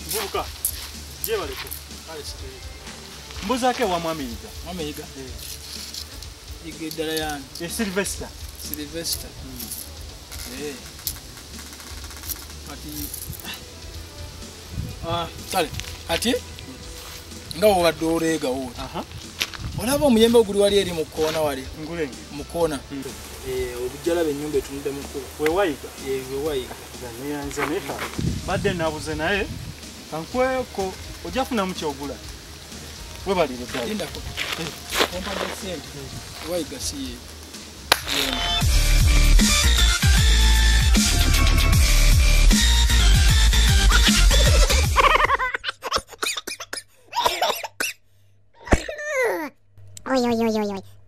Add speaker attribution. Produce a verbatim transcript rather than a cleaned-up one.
Speaker 1: Mbuka. Je baliko. Kale sike. Mbuza ke wa mwamiga.
Speaker 2: Mwamiga. Eh. Igedala yani.
Speaker 1: E Sylvester.
Speaker 2: Sylvester. Eh. Ati Ah, kale. Ati ngawo badorega wo.
Speaker 1: Aha.
Speaker 2: Olaba omuyembe oguli wali eri mu koona wali.
Speaker 1: Ngulenge.
Speaker 2: Mu koona. Eh, obujjala benyumba etunde mu ko.
Speaker 1: We wayiga.
Speaker 2: Eh, we wayiga.
Speaker 1: Gani yanze nefa. Badde nabuze naye. Kankwe ko ojafuna mu kyogula. We bali ddala.
Speaker 2: Linda ko. Eh, kompa de sente. Wayiga siye.
Speaker 3: Oi, oi, oi, oi, oi.